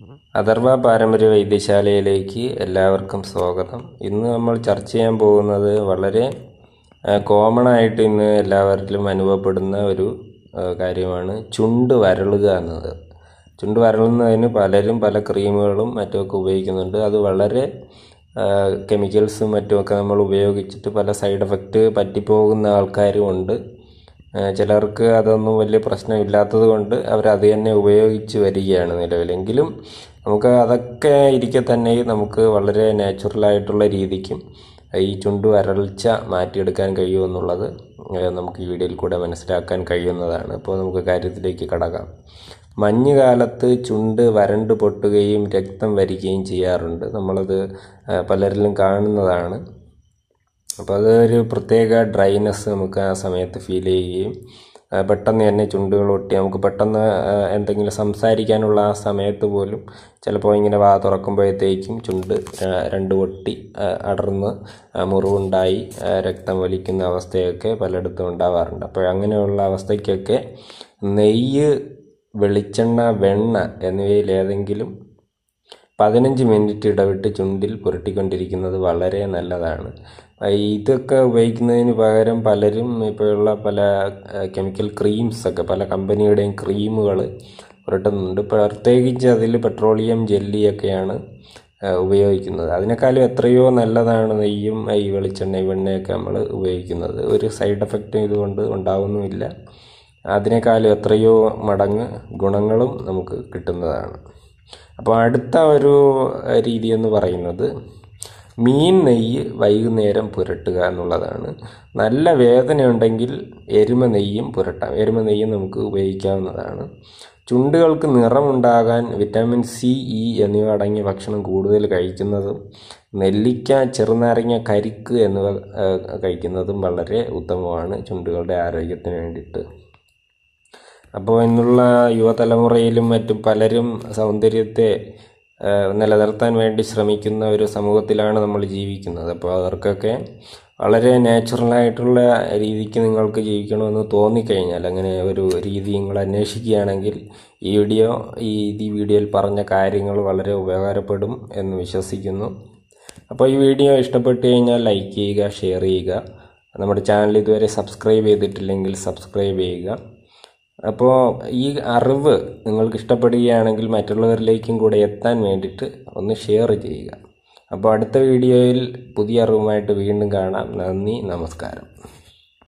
അഥർവ പാരമ്പര്യ വൈദ്യശാലയിലേക്ക് എല്ലാവർക്കും സ്വാഗതം. ഇന്ന് നമ്മൾ ചർച്ച ചെയ്യാൻ പോകുന്നത് വളരെ കോമൺ ആയിട്ട് ഇന്ന് എല്ലാവരിലും അനുഭവപ്പെടുന്ന ഒരു കാര്യമാണ് ചുണ്ട് വരളുക എന്നത്. ചുണ്ട് വരളുന്നതിന് പലരും പല ക്രീമുകളും മറ്റുമൊക്കെ ഉപയോഗിക്കുന്നുണ്ട്. അത് വളരെ കെമിക്കൽസും മറ്റുമൊക്കെ നമ്മൾ ഉപയോഗിച്ചിട്ട് പല സൈഡ് എഫക്റ്റ് പറ്റിപ്പോകുന്ന ആൾക്കാരും ഉണ്ട്. ചിലർക്ക് അതൊന്നും വലിയ പ്രശ്നമില്ലാത്തത് കൊണ്ട് അവരത് തന്നെ ഉപയോഗിച്ച് വരികയാണ് നിലവിലെങ്കിലും നമുക്ക് അതൊക്കെ ഇരിക്കെ തന്നെ നമുക്ക് വളരെ നാച്ചുറലായിട്ടുള്ള രീതിക്കും ഈ ചുണ്ട് വരൾച്ച മാറ്റിയെടുക്കാൻ കഴിയുമെന്നുള്ളത് നമുക്ക് ഈ വീഡിയോയിൽ കൂടെ മനസ്സിലാക്കാൻ കഴിയുന്നതാണ്. അപ്പോൾ നമുക്ക് കാര്യത്തിലേക്ക് കടക്കാം. മഞ്ഞുകാലത്ത് ചുണ്ട് വരണ്ട് പൊട്ടുകയും രക്തം വരികയും ചെയ്യാറുണ്ട്. നമ്മളത് പലരിലും കാണുന്നതാണ്. അപ്പോൾ അതൊരു പ്രത്യേക ഡ്രൈനെസ് നമുക്ക് ആ സമയത്ത് ഫീൽ ചെയ്യുകയും പെട്ടെന്ന് തന്നെ ചുണ്ടുകൾ ഒട്ടി നമുക്ക് പെട്ടെന്ന് എന്തെങ്കിലും സംസാരിക്കാനുള്ള ആ സമയത്ത് പോലും ചിലപ്പോൾ ഇങ്ങനെ വാ തുറക്കുമ്പോഴത്തേക്കും ചുണ്ട് രണ്ട് പൊട്ടി അടർന്ന് മുറിവുണ്ടായി രക്തം വലിക്കുന്ന അവസ്ഥയൊക്കെ പലയിടത്തും ഉണ്ടാവാറുണ്ട്. അപ്പോൾ അങ്ങനെയുള്ള അവസ്ഥയ്ക്കൊക്കെ നെയ്യ്, വെളിച്ചെണ്ണ, വെണ്ണ എന്നിവയിൽ ഏതെങ്കിലും 15 മിനിറ്റ് ഇടവിട്ട് ചുണ്ടിൽ പുരട്ടിക്കൊണ്ടിരിക്കുന്നത് വളരെ നല്ലതാണ്. ഇതൊക്കെ ഉപയോഗിക്കുന്നതിന് പകരം പലരും ഇപ്പോഴുള്ള പല കെമിക്കൽ ക്രീംസൊക്കെ പല കമ്പനിയുടെയും ക്രീമുകൾ പുരട്ടുന്നുണ്ട്. പ്രത്യേകിച്ച് അതിൽ പെട്രോളിയം ജെല്ലിയൊക്കെയാണ് ഉപയോഗിക്കുന്നത്. അതിനേക്കാളും എത്രയോ നല്ലതാണ് നെയ്യും ഈ വെളിച്ചെണ്ണയും വെണ്ണയൊക്കെ നമ്മൾ ഉപയോഗിക്കുന്നത്. ഒരു സൈഡ് എഫക്റ്റും ഇതുകൊണ്ട് ഉണ്ടാവുന്നുമില്ല. അതിനേക്കാളും എത്രയോ മടങ്ങ് ഗുണങ്ങളും നമുക്ക് കിട്ടുന്നതാണ്. അപ്പോൾ അടുത്ത ഒരു രീതി എന്ന് പറയുന്നത് മീൻ നെയ്യ് വൈകുന്നേരം പുരട്ടുക എന്നുള്ളതാണ്. നല്ല വേദനയുണ്ടെങ്കിൽ എരുമ നെയ്യും പുരട്ടാം. എരുമ നെയ്യും നമുക്ക് ഉപയോഗിക്കാവുന്നതാണ്. ചുണ്ടുകൾക്ക് നിറമുണ്ടാകാൻ വിറ്റാമിൻ സി, ഇ എന്നിവ അടങ്ങിയ ഭക്ഷണം കൂടുതൽ കഴിക്കുന്നതും നെല്ലിക്ക, ചെറുനാരങ്ങ, കരിക്ക് എന്നിവ കഴിക്കുന്നതും വളരെ ഉത്തമമാണ് ചുണ്ടുകളുടെ ആരോഗ്യത്തിന് വേണ്ടിയിട്ട്. അപ്പോൾ ഇന്നുള്ള യുവതലമുറയിലും മറ്റും പലരും സൗന്ദര്യത്തെ നിലനിർത്താൻ വേണ്ടി ശ്രമിക്കുന്ന ഒരു സമൂഹത്തിലാണ് നമ്മൾ ജീവിക്കുന്നത്. അപ്പോൾ അവർക്കൊക്കെ വളരെ നാച്ചുറലായിട്ടുള്ള രീതിക്ക് നിങ്ങൾക്ക് ജീവിക്കണമെന്ന് തോന്നിക്കഴിഞ്ഞാൽ അങ്ങനെ ഒരു രീതി നിങ്ങൾ അന്വേഷിക്കുകയാണെങ്കിൽ ഈ വീഡിയോയിൽ പറഞ്ഞ കാര്യങ്ങൾ വളരെ ഉപകാരപ്പെടും എന്ന് വിശ്വസിക്കുന്നു. അപ്പോൾ ഈ വീഡിയോ ഇഷ്ടപ്പെട്ടു കഴിഞ്ഞാൽ ലൈക്ക് ചെയ്യുക, ഷെയർ ചെയ്യുക. നമ്മുടെ ചാനൽ ഇതുവരെ സബ്സ്ക്രൈബ് ചെയ്തിട്ടില്ലെങ്കിൽ സബ്സ്ക്രൈബ് ചെയ്യുക. അപ്പോൾ ഈ അറിവ് നിങ്ങൾക്ക് ഇഷ്ടപ്പെടുകയാണെങ്കിൽ മറ്റുള്ളവരിലേക്കും കൂടെ എത്താൻ വേണ്ടിയിട്ട് ഒന്ന് ഷെയർ ചെയ്യുക. അപ്പോൾ അടുത്ത വീഡിയോയിൽ പുതിയ അറിവുമായിട്ട് വീണ്ടും കാണാം. നന്ദി, നമസ്കാരം.